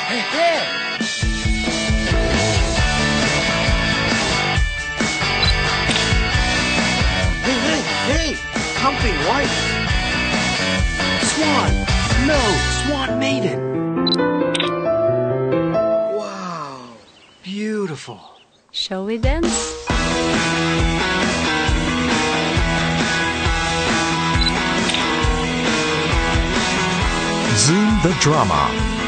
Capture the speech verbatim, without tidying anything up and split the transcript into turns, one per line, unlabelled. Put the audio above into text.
Hey, hey! Hey, hey, hey! Something white! Swan! No! Swan made it! Wow! Beautiful!
Shall we dance?
Zoom the drama.